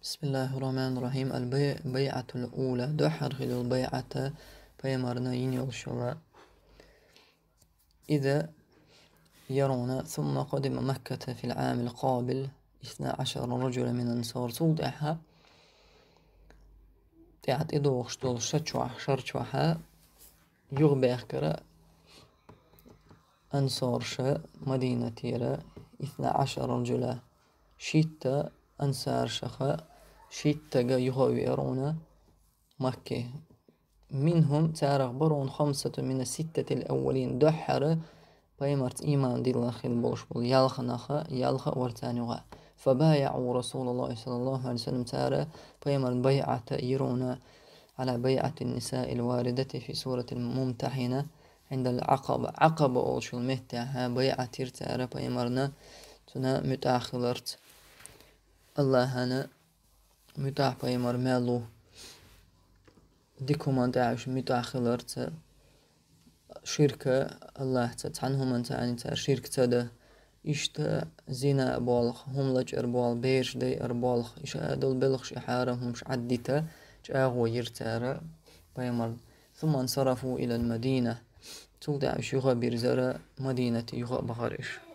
بسم الله الرحمن الرحيم. البيعة الأولى دحر خلو البيعة فيمرنا ينيوشوا إذا يرون ثم قدم مكة في العام القابل 12 رجل من أنصار صودعها تعت إدوغ شتول شرشوحا يغبيخ كرا أنصار مدينة تيرا 12 رجلا شيتا أنصار شخا شيتا يغوي يرون مكة منهم تارغ برون 5 من الستة الأولين دحر بيمرت إيمان دي الله خيل بوشبول يالخ ورتانيغا فبايعوا رسول الله صلى الله عليه وسلم تارى بيمرت بيعة يرون على بيعة النساء الواردة في سورة الممتحنة عند عقبة أولشو المهتها بيعة ترتارى بيمرنا تنا متأخلرت الله هنا متاح بيمر مالو ديكومان داعش متأخلرت شركة الله تعنهم أنت يعني شركة تدا إشتا زنا بالغ هم لج أربال بيش دي أربالغ إش أدل بلغش إحارة همش عدتا جاغو يرتارا بيمر ثم انصرفوا إلى المدينة تولد عش يغا بيرزارا مدينة يغا بغارش